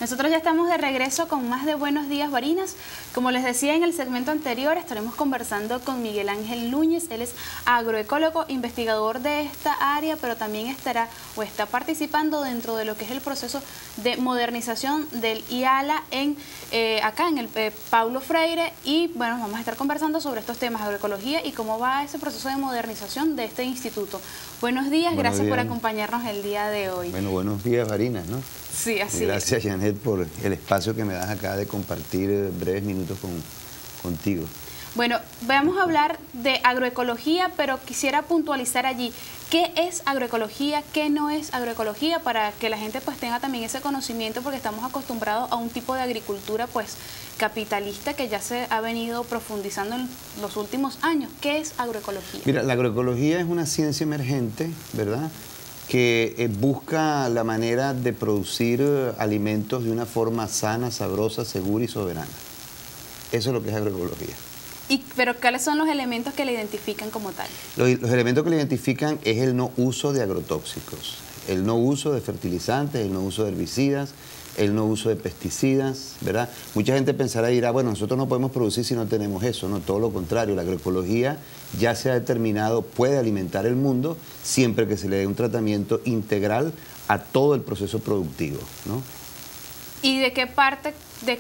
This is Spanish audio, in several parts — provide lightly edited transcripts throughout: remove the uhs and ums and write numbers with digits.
Nosotros ya estamos de regreso con más de Buenos Días Barinas. Como les decía en el segmento anterior, estaremos conversando con Miguel Ángel Núñez. Él es agroecólogo, investigador de esta área, pero también está participando dentro de lo que es el proceso de modernización del IALA acá en el Paulo Freire. Y bueno, vamos a estar conversando sobre estos temas, agroecología y cómo va ese proceso de modernización de este instituto. Buenos días, gracias por acompañarnos el día de hoy. Bueno, buenos días Barinas, ¿no? Sí, así Gracias, Janet, por el espacio que me das acá de compartir breves minutos contigo. Bueno, vamos a hablar de agroecología, pero quisiera puntualizar allí qué es agroecología, qué no es agroecología, para que la gente pues tenga también ese conocimiento, porque estamos acostumbrados a un tipo de agricultura pues capitalista que ya se ha venido profundizando en los últimos años. ¿Qué es agroecología? Mira, la agroecología es una ciencia emergente, ¿verdad?, que busca la manera de producir alimentos de una forma sana, sabrosa, segura y soberana. Eso es lo que es agroecología. ¿Pero cuáles son los elementos que le identifican como tal? Los elementos que le identifican es el no uso de agrotóxicos, el no uso de fertilizantes, el no uso de herbicidas, el no uso de pesticidas, ¿verdad? Mucha gente pensará y dirá, bueno, nosotros no podemos producir si no tenemos eso. No, todo lo contrario, la agroecología ya se ha determinado, puede alimentar el mundo siempre que se le dé un tratamiento integral a todo el proceso productivo, ¿no? ¿Y de qué parte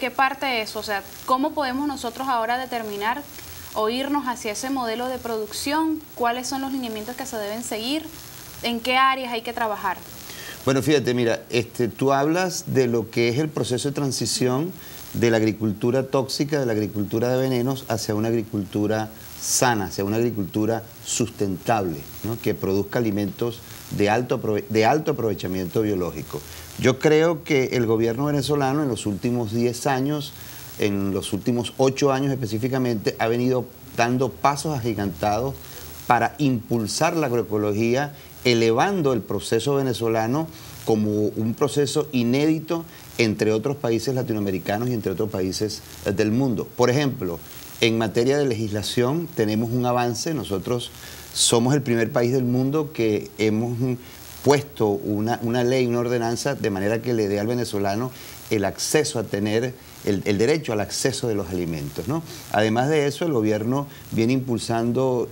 es? O sea, ¿cómo podemos nosotros ahora determinar o irnos hacia ese modelo de producción? ¿Cuáles son los lineamientos que se deben seguir? ¿En qué áreas hay que trabajar? Bueno, fíjate, mira, tú hablas de lo que es el proceso de transición de la agricultura tóxica, de la agricultura de venenos, hacia una agricultura sana, hacia una agricultura sustentable, ¿no?, que produzca alimentos de alto aprovechamiento biológico. Yo creo que el gobierno venezolano en los últimos 10 años, en los últimos 8 años específicamente, ha venido dando pasos agigantados para impulsar la agroecología, elevando el proceso venezolano como un proceso inédito entre otros países latinoamericanos y entre otros países del mundo. Por ejemplo, en materia de legislación tenemos un avance. Nosotros somos el primer país del mundo que hemos puesto una ley, una ordenanza, de manera que le dé al venezolano el acceso a tener, el derecho al acceso de los alimentos, ¿no? Además de eso, el gobierno viene impulsando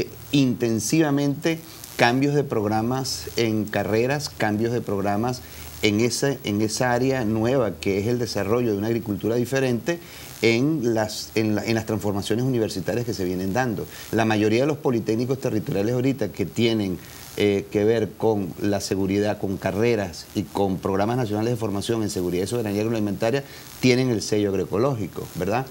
intensivamente cambios de programas en carreras, cambios de programas en esa área nueva que es el desarrollo de una agricultura diferente en las transformaciones universitarias que se vienen dando. La mayoría de los politécnicos territoriales ahorita que tienen que ver con la seguridad, con carreras y con programas nacionales de formación en seguridad y soberanía agroalimentaria tienen el sello agroecológico, ¿verdad?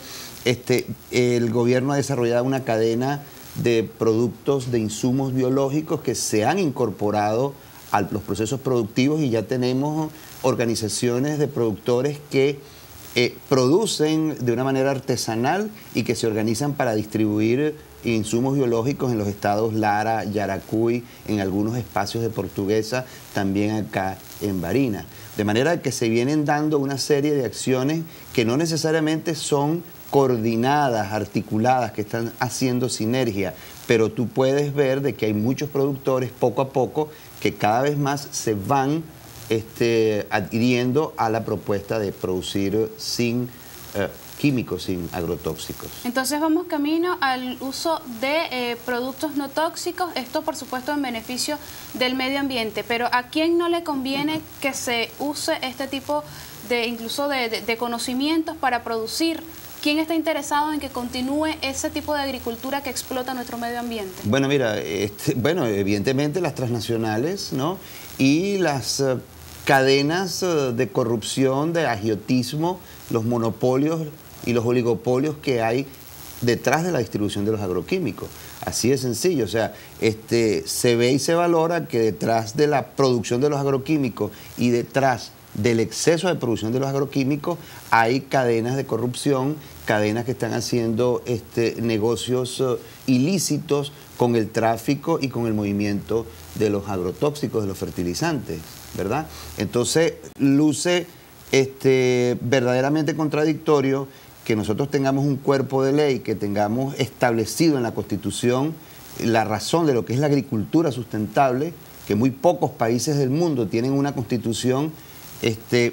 El gobierno ha desarrollado una cadena de productos, de insumos biológicos que se han incorporado a los procesos productivos, y ya tenemos organizaciones de productores que producen de una manera artesanal y que se organizan para distribuir insumos biológicos en los estados Lara, Yaracuy, en algunos espacios de Portuguesa, también acá en Barinas. De manera que se vienen dando una serie de acciones que no necesariamente son coordinadas, articuladas, que están haciendo sinergia, pero tú puedes ver de que hay muchos productores poco a poco que cada vez más se van adhiriendo a la propuesta de producir sin químicos, sin agrotóxicos. Entonces vamos camino al uso de productos no tóxicos, esto por supuesto en beneficio del medio ambiente, pero ¿a quién no le conviene que se use este tipo incluso de conocimientos para producir? ¿Quién está interesado en que continúe ese tipo de agricultura que explota nuestro medio ambiente? Bueno, mira, evidentemente las transnacionales, ¿no?, y las cadenas de corrupción, de agiotismo, los monopolios y los oligopolios que hay detrás de la distribución de los agroquímicos. Así de sencillo, o sea, se ve y se valora que detrás de la producción de los agroquímicos y detrás del exceso de producción de los agroquímicos hay cadenas de corrupción, cadenas que están haciendo negocios ilícitos con el tráfico y con el movimiento de los agrotóxicos, de los fertilizantes, ¿verdad? Entonces luce verdaderamente contradictorio que nosotros tengamos un cuerpo de ley, que tengamos establecido en la Constitución la razón de lo que es la agricultura sustentable, que muy pocos países del mundo tienen una Constitución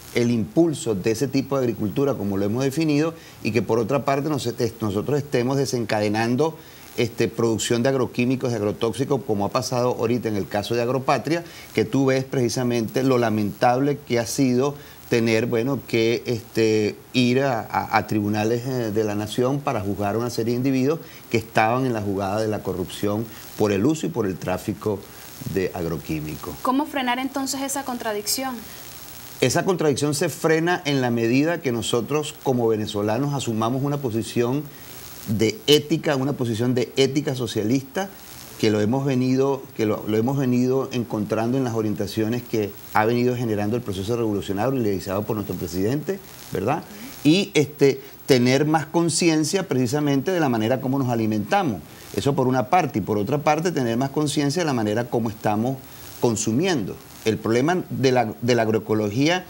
el impulso de ese tipo de agricultura como lo hemos definido y que por otra parte nosotros estemos desencadenando producción de agroquímicos, de agrotóxicos, como ha pasado ahorita en el caso de Agropatria, que tú ves precisamente lo lamentable que ha sido tener, bueno, que ir a tribunales de la nación para juzgar a una serie de individuos que estaban en la jugada de la corrupción por el uso y por el tráfico de agroquímicos. ¿Cómo frenar entonces esa contradicción? Esa contradicción se frena en la medida que nosotros como venezolanos asumamos una posición de ética, una posición de ética socialista que lo hemos venido encontrando en las orientaciones que ha venido generando el proceso revolucionario liderizado por nuestro presidente, ¿verdad? Y tener más conciencia precisamente de la manera como nos alimentamos. Eso por una parte, y por otra parte tener más conciencia de la manera como estamos consumiendo. El problema de la agroecología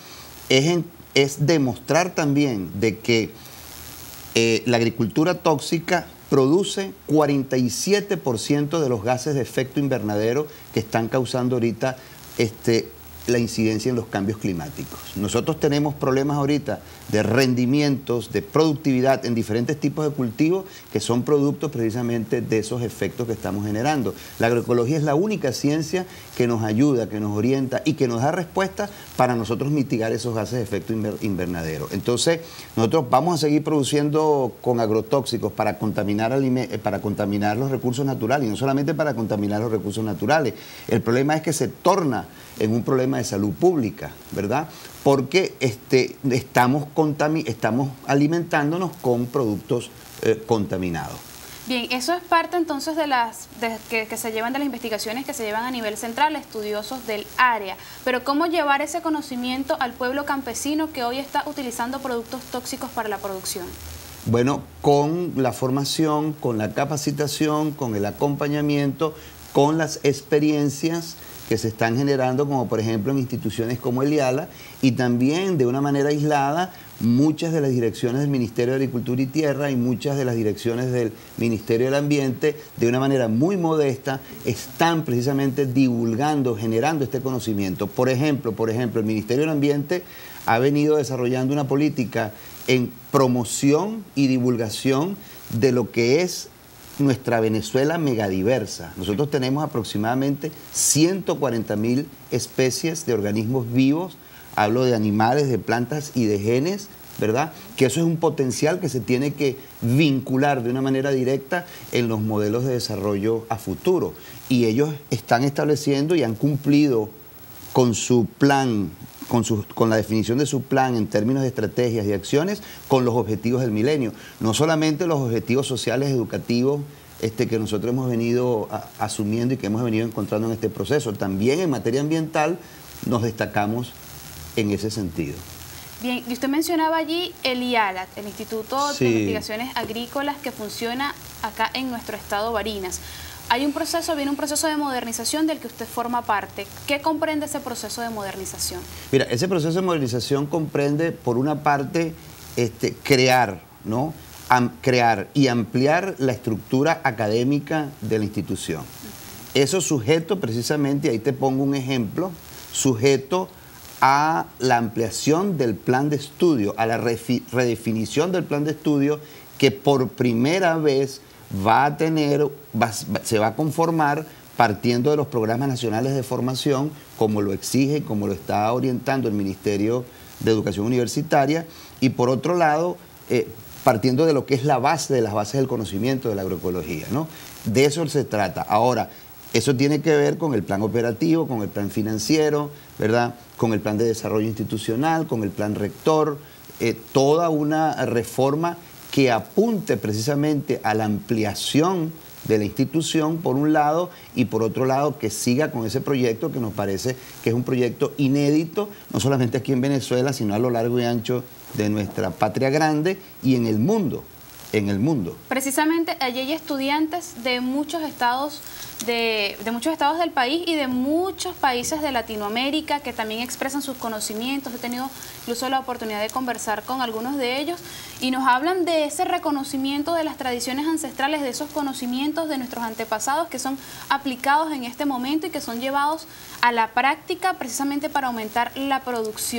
es demostrar también de que la agricultura tóxica produce 47% de los gases de efecto invernadero que están causando ahorita la incidencia en los cambios climáticos. Nosotros tenemos problemas ahorita de rendimientos, de productividad en diferentes tipos de cultivos que son productos precisamente de esos efectos que estamos generando. La agroecología es la única ciencia que nos ayuda, que nos orienta y que nos da respuestas para nosotros mitigar esos gases de efecto invernadero. Entonces, nosotros vamos a seguir produciendo con agrotóxicos para contaminar los recursos naturales, y no solamente para contaminar los recursos naturales. El problema es que se torna en un problema de salud pública, ¿verdad? Porque estamos alimentándonos con productos contaminados. Bien, eso es parte entonces que se llevan de las investigaciones que se llevan a nivel central, estudiosos del área. Pero ¿cómo llevar ese conocimiento al pueblo campesino que hoy está utilizando productos tóxicos para la producción? Bueno, con la formación, con la capacitación, con el acompañamiento, con las experiencias que se están generando, como por ejemplo en instituciones como el IALA, y también de una manera aislada muchas de las direcciones del Ministerio de Agricultura y Tierra y muchas de las direcciones del Ministerio del Ambiente, de una manera muy modesta, están precisamente divulgando, generando este conocimiento. Por ejemplo, el Ministerio del Ambiente ha venido desarrollando una política en promoción y divulgación de lo que es nuestra Venezuela megadiversa. Nosotros tenemos aproximadamente 140.000 especies de organismos vivos, hablo de animales, de plantas y de genes, ¿verdad? Que eso es un potencial que se tiene que vincular de una manera directa en los modelos de desarrollo a futuro. Y ellos están estableciendo y han cumplido con su plan, con la definición de su plan en términos de estrategias y acciones, con los objetivos del milenio. No solamente los objetivos sociales, educativos, que nosotros hemos venido asumiendo y que hemos venido encontrando en este proceso. También en materia ambiental nos destacamos en ese sentido. Bien, y usted mencionaba allí el IALA, el Instituto de Investigaciones Agrícolas, que funciona acá en nuestro estado Barinas. Viene un proceso de modernización del que usted forma parte. ¿Qué comprende ese proceso de modernización? Mira, ese proceso de modernización comprende, por una parte, crear, ¿no? Crear y ampliar la estructura académica de la institución. Eso sujeto precisamente, ahí te pongo un ejemplo, sujeto a la ampliación del plan de estudio, a la redefinición del plan de estudio que por primera vez se va a conformar partiendo de los programas nacionales de formación, como lo exige, como lo está orientando el Ministerio de Educación Universitaria, y por otro lado, partiendo de lo que es la base de las bases del conocimiento de la agroecología, ¿no? De eso se trata. Ahora, eso tiene que ver con el plan operativo, con el plan financiero, ¿verdad? Con el plan de desarrollo institucional, con el plan rector, toda una reforma que apunte precisamente a la ampliación de la institución, por un lado, y por otro lado, que siga con ese proyecto que nos parece que es un proyecto inédito, no solamente aquí en Venezuela, sino a lo largo y ancho de nuestra patria grande y en el mundo. Precisamente allí hay estudiantes de muchos estados del país y de muchos países de Latinoamérica que también expresan sus conocimientos. He tenido incluso la oportunidad de conversar con algunos de ellos y nos hablan de ese reconocimiento de las tradiciones ancestrales, de esos conocimientos de nuestros antepasados que son aplicados en este momento y que son llevados a la práctica precisamente para aumentar la producción.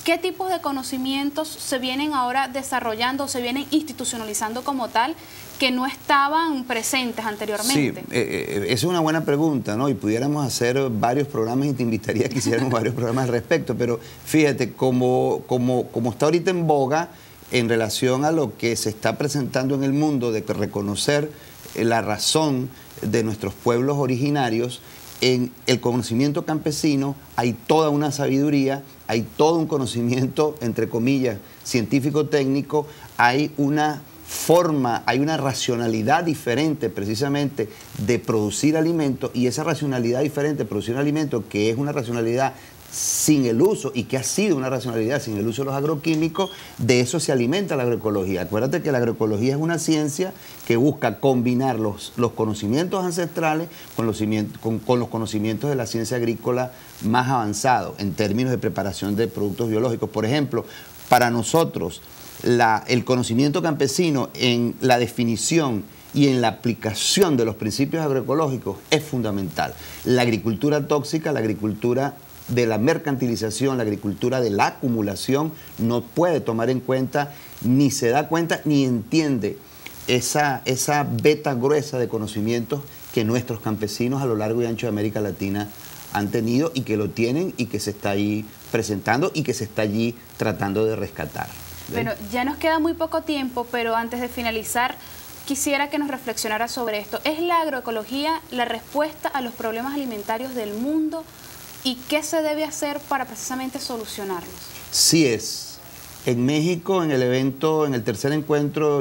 ¿qué tipos de conocimientos se vienen ahora desarrollando o se vienen institucionalizando como tal que no estaban presentes anteriormente? Sí, esa es una buena pregunta, ¿no? Y pudiéramos hacer varios programas y te invitaría a que hiciéramos varios programas al respecto, pero fíjate, como está ahorita en boga en relación a lo que se está presentando en el mundo de reconocer la razón de nuestros pueblos originarios, en el conocimiento campesino hay toda una sabiduría, hay todo un conocimiento, entre comillas, científico-técnico, hay una forma, hay una racionalidad diferente precisamente de producir alimentos, y esa racionalidad diferente de producir alimentos, que es una racionalidad sin el uso, y que ha sido una racionalidad sin el uso de los agroquímicos, de eso se alimenta la agroecología. Acuérdate que la agroecología es una ciencia que busca combinar los conocimientos ancestrales con los conocimientos de la ciencia agrícola más avanzados en términos de preparación de productos biológicos. Por ejemplo, para nosotros, el conocimiento campesino en la definición y en la aplicación de los principios agroecológicos es fundamental. La agricultura tóxica, la agricultura de la mercantilización, la agricultura de la acumulación, no puede tomar en cuenta, ni se da cuenta, ni entiende esa veta gruesa de conocimientos que nuestros campesinos a lo largo y ancho de América Latina han tenido, y que lo tienen, y que se está ahí presentando, y que se está allí tratando de rescatar. Bueno, ya nos queda muy poco tiempo, pero antes de finalizar, quisiera que nos reflexionara sobre esto. ¿Es la agroecología la respuesta a los problemas alimentarios del mundo? ¿Y qué se debe hacer para precisamente solucionarlos? Sí es. En México, en el evento, en el tercer encuentro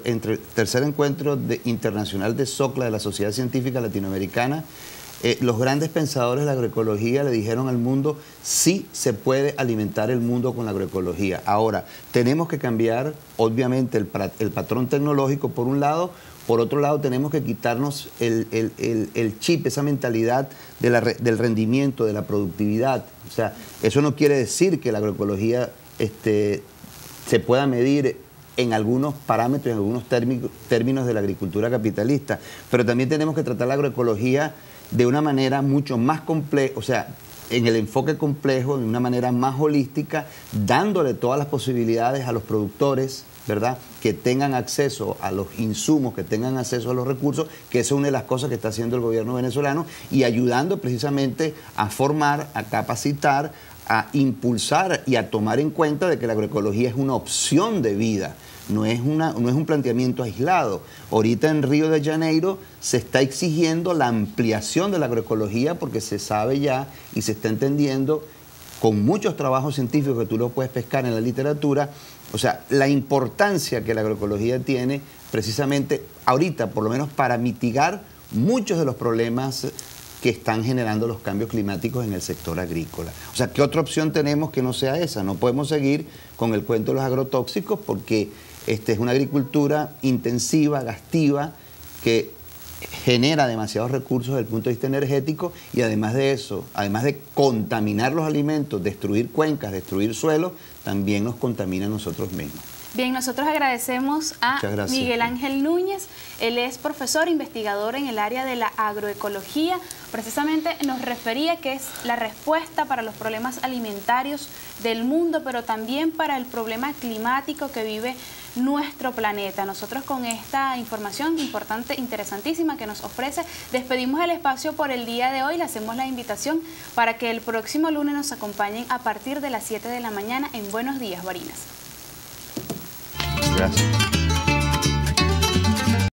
internacional de SOCLA, de la Sociedad Científica Latinoamericana, los grandes pensadores de la agroecología le dijeron al mundo: sí se puede alimentar el mundo con la agroecología. Ahora, tenemos que cambiar, obviamente, el patrón tecnológico por un lado. Por otro lado, tenemos que quitarnos el chip, esa mentalidad del rendimiento, de la productividad. O sea, eso no quiere decir que la agroecología se pueda medir en algunos parámetros, en algunos términos de la agricultura capitalista, pero también tenemos que tratar la agroecología de una manera mucho más compleja, o sea, en el enfoque complejo, de una manera más holística, dándole todas las posibilidades a los productores, ¿verdad?, que tengan acceso a los insumos, que tengan acceso a los recursos, que esa es una de las cosas que está haciendo el gobierno venezolano, y ayudando precisamente a formar, a capacitar, a impulsar y a tomar en cuenta de que la agroecología es una opción de vida, no es un planteamiento aislado. Ahorita en Río de Janeiro se está exigiendo la ampliación de la agroecología, porque se sabe ya y se está entendiendo con muchos trabajos científicos que tú lo puedes pescar en la literatura, o sea, la importancia que la agroecología tiene precisamente ahorita, por lo menos para mitigar muchos de los problemas que están generando los cambios climáticos en el sector agrícola. O sea, ¿qué otra opción tenemos que no sea esa? No podemos seguir con el cuento de los agrotóxicos, porque es una agricultura intensiva, gastiva, que genera demasiados recursos desde el punto de vista energético, y además de eso, además de contaminar los alimentos, destruir cuencas, destruir suelos, también nos contamina a nosotros mismos. Bien, nosotros agradecemos a Miguel Ángel Núñez. Él es profesor investigador en el área de la agroecología. Precisamente nos refería que es la respuesta para los problemas alimentarios del mundo, pero también para el problema climático que vive nuestro planeta. Nosotros, con esta información importante, interesantísima que nos ofrece, despedimos el espacio por el día de hoy. Le hacemos la invitación para que el próximo lunes nos acompañen a partir de las 7 de la mañana en Buenos Días, Barinas. Gracias.